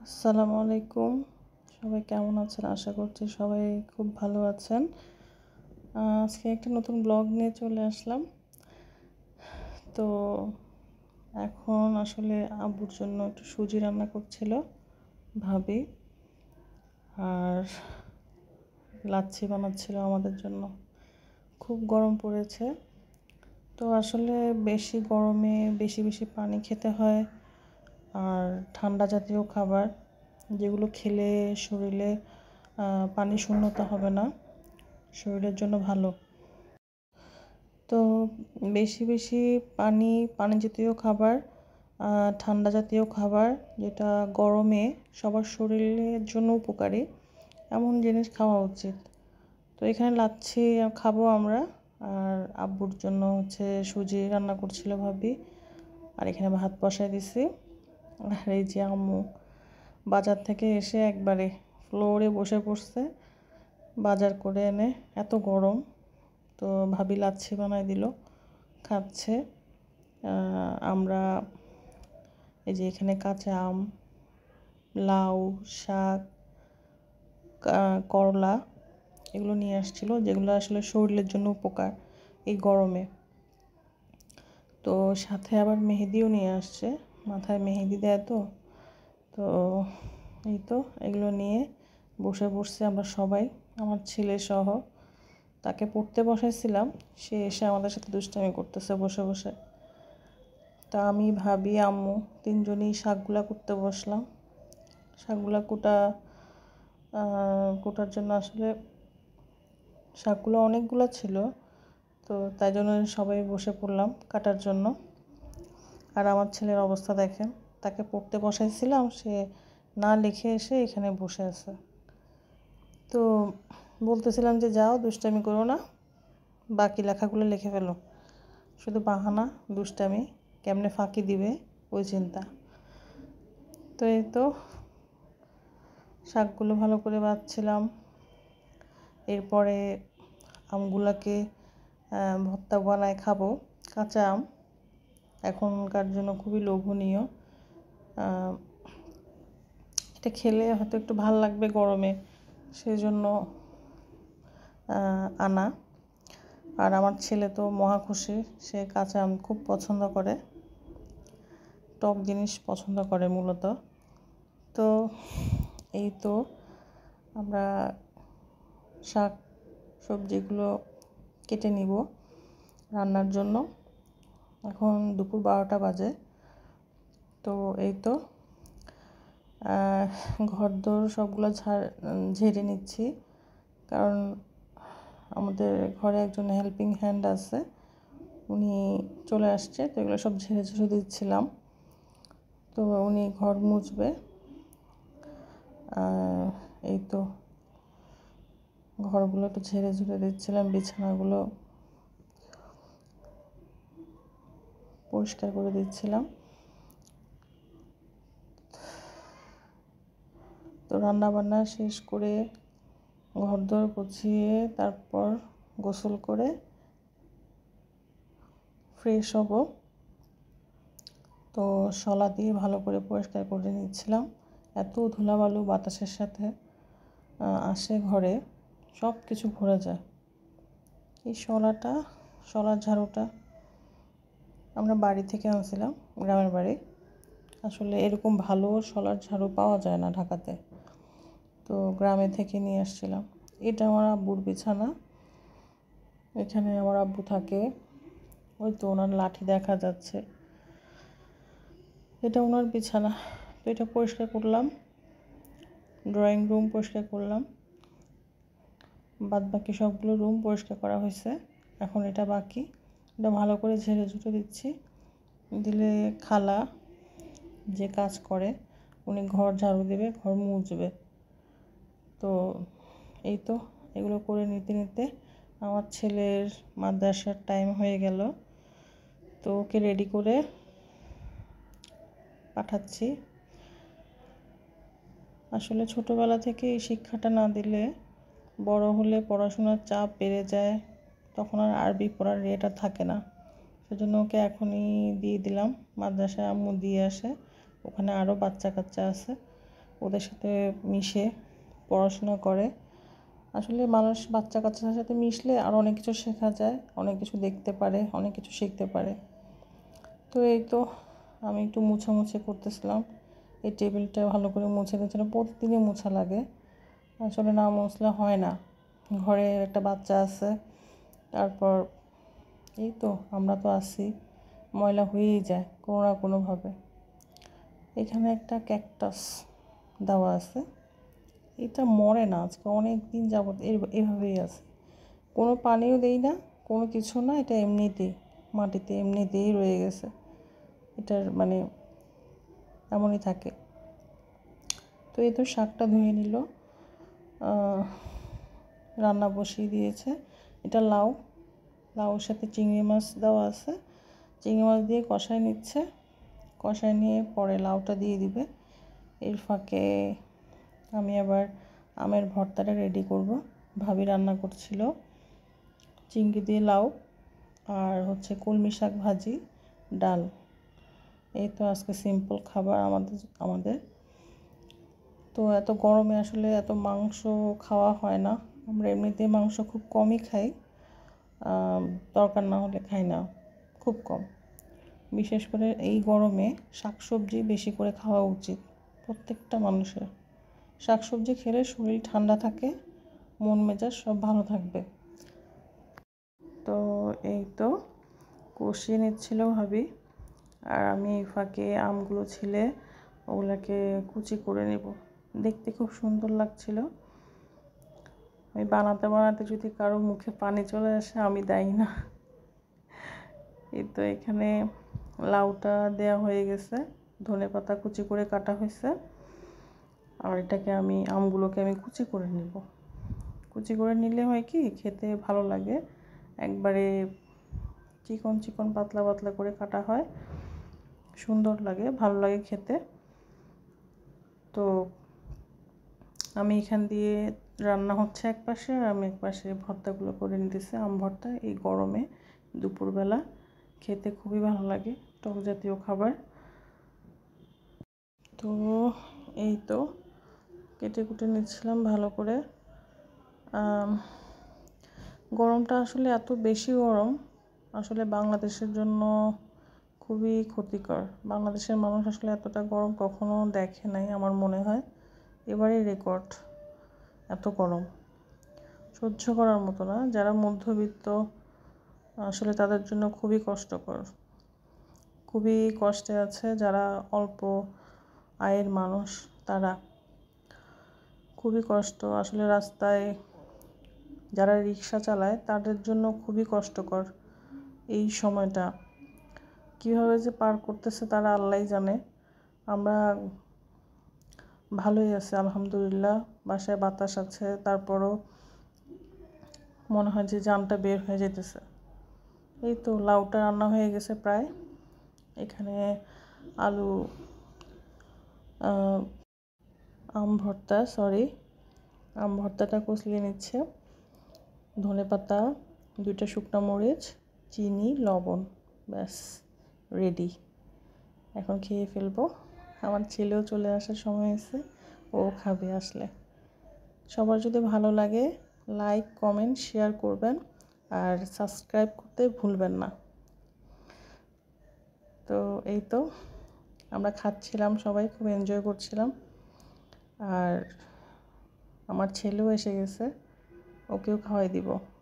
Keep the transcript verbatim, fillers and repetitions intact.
আসসালামু আলাইকুম। সবাই কেমন আছেন? আশা করছি সবাই খুব ভালো আছেন। আ আজকে একটা নতুন ব্লগ নিয়ে চলে আসলাম। তো এখন আসলে আব্বুর জন্য একটু সুজি রান্না করছিল ভাবি। আর লাচ্ছি বানাচ্ছিল আমাদের জন্য। খুব গরম পড়েছে। তো আসলে বেশি গরমে বেশি, বেশি পানি খেতে হয়। আর ঠান্ডা জাতীয় খাবার যেগুলো খেলে শরীরে আ পানি শূন্যতা হবে না। শরীরের জন্য ভালো। তো বেশি, বেশি পানি, পানি জাতীয় খাবার, আ ঠান্ডা জাতীয় খাবার যেটা গরমে সবার শরীরের জন্য উপকারী, এমন জিনিস খাওয়া উচিত। তো এখানে লাচ্ছি খাবো আমরা। আর আব্বুর জন্য হচ্ছে সুজি রান্না করছিল ভাবি। আর এখানে ভাত বসায় দিছি। আর এই যে আম্মু বাজার থেকে এসে একবারে ফ্লোরে বসে পড়ছে বাজার করে এনে। এত গরম, তো ভাবি লাচ্ছি বানায় দিল, খাচ্ছে। আমরা এই যে এখানে কাঁচা আম, লাউ, শাক, করলা এগুলো নিয়ে আসছিল, যেগুলো আসলে শরীরের জন্য উপকার এই গরমে। তো সাথে আবার মেহেদিও নিয়ে আসছে, মাথায় মেহেদি দেয় তো। তো এই তো এগুলো নিয়ে বসে পড়ছে আমরা সবাই, আমার ছেলে সহ। তাকে পড়তে বসাইছিলাম, সে এসে আমাদের সাথে দুষ্টামি করতেছে বসে বসে। তা আমি ভাবি আম্মু তিনজনই শাকগুলা কুটতে বসলাম। শাকগুলা কুটা কুটার জন্য আসলে শাকগুলো অনেকগুলো ছিল, তো তাই জন্য সবাই বসে পড়লাম কাটার জন্য। আর আমার ছেলের অবস্থা দেখেন, তাকে পড়তে বসাইছিলাম, সে না লিখে এসে এখানে বসে আছে। তো বলতেছিলাম যে যাও দুষ্টামি করো না, বাকি লেখাগুলো লিখে ফেলো। শুধু বাহানা, দুষ্টামি, কেমনে ফাঁকি দিবে ওই চিন্তা। তো এই তো শাকগুলো ভালো করে বাছছিলাম। এরপরে আমগুলাকে ভর্তা বানায় খাবো। কাঁচা আম এখনকার জন্য খুবই লোভনীয়। এটা খেলে হয়তো একটু ভাল লাগবে গরমে, সেই জন্য আনা। আর আমার ছেলে তো মহা খুশি, সে কাঁচা আম খুব পছন্দ করে, টক জিনিস পছন্দ করে মূলত। তো এই তো আমরা শাক সবজিগুলো কেটে নিব রান্নার জন্য। এখন দুপুর বারোটা বাজে। তো এই তো ঘরদোর সবগুলো ঝাড় ঝেড়ে নিচ্ছি, কারণ আমাদের ঘরে একজন হেল্পিং হ্যান্ড আছে, উনি চলে আসছে। তো এগুলো সব ঝেড়ে ঝেড়ে দিচ্ছিলাম। তো উনি ঘর মুছবে। এই তো ঘরগুলো একটু ঝেড়ে ঝেড়ে দিচ্ছিলাম, বিছানাগুলো পরিষ্কার করে দিচ্ছিলাম। তো রান্না বান্না শেষ করে ঘরদোর গুছিয়ে তারপর গোসল করে ফ্রেশ হব। তো শলা দিয়ে ভালো করে পরিষ্কার করে নিচ্ছিলাম। এত ধুলাবালু বাতাসের সাথে আসে ঘরে, সব কিছু ভরে যায়। এই শলাটা, শলার ঝাড়ুটা আমরা বাড়ি থেকে আনছিলাম, গ্রামের বাড়ি। আসলে এরকম ভালো শলার ঝাড়ু পাওয়া যায় না ঢাকাতে, তো গ্রামে থেকে নিয়ে আসছিলাম। এটা আমার আব্বুর বিছানা, এখানে আমার আব্বু থাকে। ওই তো ওনার লাঠি দেখা যাচ্ছে, এটা ওনার বিছানা। তো এটা পরিষ্কার করলাম, ড্রয়িং রুম পরিষ্কার করলাম, বাদ বাকি সবগুলো রুম পরিষ্কার করা হয়েছে। এখন এটা বাকি, এটা ভালো করে ঝেড়ে ঝুটে দিচ্ছি। দিলে খালা যে কাজ করে, উনি ঘর ঝাড়ু দেবে, ঘর মুছবে। তো এই তো এগুলো করে নিতে নিতে আমার ছেলের মাদ্রাসার টাইম হয়ে গেল। তো ওকে রেডি করে পাঠাচ্ছি। আসলে ছোটোবেলা থেকে এই শিক্ষাটা না দিলে বড় হলে পড়াশোনার চাপ বেড়ে যায়, তখন আর আরবি পড়ার রেট আর থাকে না। সেজন্য ওকে এখনই দিয়ে দিলাম, মাদ্রাসায় আম্মু দিয়ে আসে, ওখানে আরও বাচ্চা কাচ্চা আছে, ওদের সাথে মিশে পড়াশোনা করে। আসলে মানুষ বাচ্চা কাচ্চাদের সাথে মিশলে আরও অনেক কিছু শেখা যায়, অনেক কিছু দেখতে পারে, অনেক কিছু শিখতে পারে। তো এই তো আমি একটু মুছামুছি করতেছিলাম। এই টেবিলটা ভালো করে মুছে দিচ্ছিলাম। প্রতিদিনই মোছা লাগে, আসলে না মুছলে হয় না। ঘরে একটা বাচ্চা আছে, তারপর এই তো আমরা তো আছি, ময়লা হয়েই যায় কোনো না কোনোভাবে। এখানে একটা ক্যাকটাস দেওয়া আছে, এটা মরে না, আজকে অনেক দিন যাবত এভাবেই আছে। কোনো পানিও দেই না, কোনো কিছু না, এটা এমনিতেই মাটিতে এমনিতেই রয়ে গেছে। এটার মানে এমনই থাকে। তো এই তো শাকটা ধুয়ে নিল, রান্না বসিয়ে দিয়েছে। এটা লাউ, লাউর সাথে চিংড়ি মাছ দেওয়া আছে। চিংড়ি মাছ দিয়ে কষায় নিচ্ছে, কষায় নিয়ে পরে লাউটা দিয়ে দিবে। এর ফাঁকে আমি আবার আমের ভর্তাটা রেডি করব। ভাবি রান্না করছিল চিংড়ি দিয়ে লাউ আর হচ্ছে কলমি শাক ভাজি, ডাল। এই তো আজকে সিম্পল খাবার আমাদের আমাদের তো এত গরমে আসলে এত মাংস খাওয়া হয় না। আমরা এমনিতে মাংস খুব কমই খাই, দরকার না হলে খাই না, খুব কম। বিশেষ করে এই গরমে শাকসবজি বেশি করে খাওয়া উচিত প্রত্যেকটা মানুষের। শাকসবজি খেলে শরীর ঠান্ডা থাকে, মন মেজাজ সব ভালো থাকবে। তো এই তো কষিয়ে নিচ্ছিল ভাবি, আর আমি ফাঁকে আমগুলো ছিলে ওগুলোকে কুচি করে নেব। দেখতে খুব সুন্দর লাগছিল। আমি বানাতে বানাতে যদি কারো মুখে পানি চলে আসে আমি দায়ী না। এই তো এখানে লাউটা দেয়া হয়ে গেছে, ধনেপাতা কুচি করে কাটা হয়েছে, আর এটাকে আমি আমগুলোকে আমি কুচি করে নিব। কুচি করে নিলে হয় কি খেতে ভালো লাগে, একবারে চিকন চিকন পাতলা পাতলা করে কাটা হয়, সুন্দর লাগে, ভালো লাগে খেতে। তো আমি এখান দিয়ে রান্না হচ্ছে এক পাশে, আর আমি এক পাশে ভর্তাগুলো করে নিতেছি। আম ভর্তা এই গরমে দুপুরবেলা খেতে খুবই ভালো লাগে, টক জাতীয় খাবার। তো এই তো কেটে কুটে নিচ্ছিলাম ভালো করে। গরমটা আসলে এত বেশি গরম, আসলে বাংলাদেশের জন্য খুবই ক্ষতিকর। বাংলাদেশের মানুষ আসলে এতটা গরম কখনো দেখে নাই আমার মনে হয়, এবারেই রেকর্ড। এত গরম সহ্য করার মতো না। যারা মধ্যবিত্ত আসলে তাদের জন্য খুবই কষ্টকর, খুবই কষ্টে আছে। যারা অল্প আয়ের মানুষ তারা খুবই কষ্ট। আসলে রাস্তায় যারা রিক্সা চালায় তাদের জন্য খুবই কষ্টকর এই সময়টা। কীভাবে যে পার করতেছে তারা আল্লাহই জানে। আমরা ভালোই আছি আলহামদুলিল্লাহ, বাসায় বাতাস আছে, তারপরও মনে হয় যে জানটা বের হয়ে যেতেছে। এই তো লাউটা রান্না হয়ে গেছে প্রায়। এখানে আলু আম ভর্তা সরি আম ভর্তাটা কষলিয়ে নিচ্ছে। ধনেপাতা, দুইটা শুকনো মরিচ, চিনি, লবণ, ব্যাস রেডি। এখন খেয়ে ফেলবো। আমার ছেলেও চলে আসার সময় হয়েছে, ও খাবে আসলে। সবার যদি ভালো লাগে লাইক কমেন্ট শেয়ার করবেন, আর সাবস্ক্রাইব করতে ভুলবেন না। তো এই তো আমরা খাচ্ছিলাম, সবাই খুব এনজয় করছিলাম। আর আমার ছেলেও এসে গেছে, ওকেও খাওয়াই দিব।